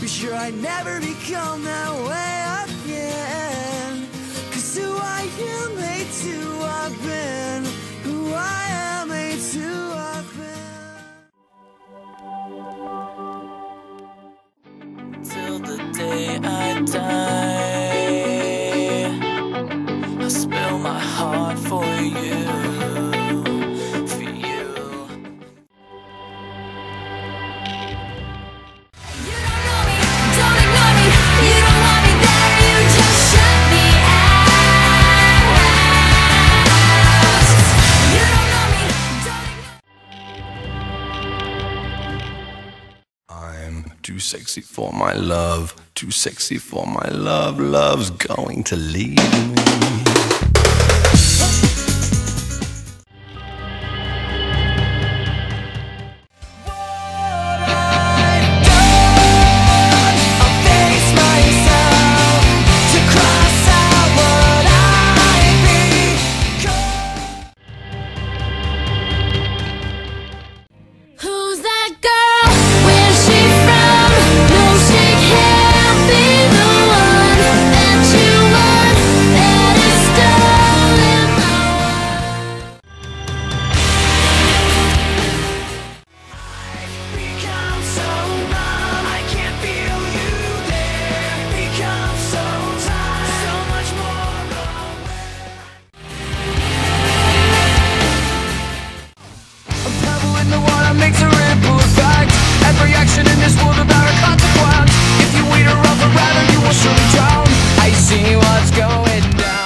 sure I never become that way again. 'Cause who I am ain't who I've been. Who I am ain't who I've been. Till the day I die, I'll spill my heart for you. Too sexy for my love, too sexy for my love. Love's going to leave me. Makes a ripple effect. Every action in this world about a consequence. If you wait around forever, you will surely drown. I see what's going down.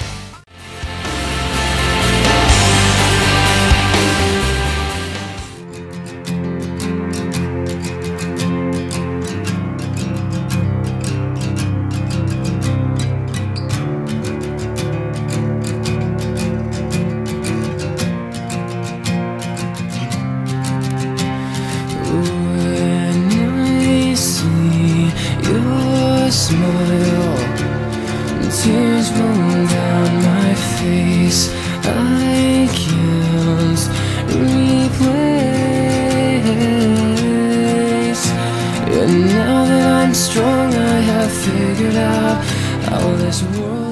Smile, tears roll down my face. I can't replace. And now that I'm strong, I have figured out how this world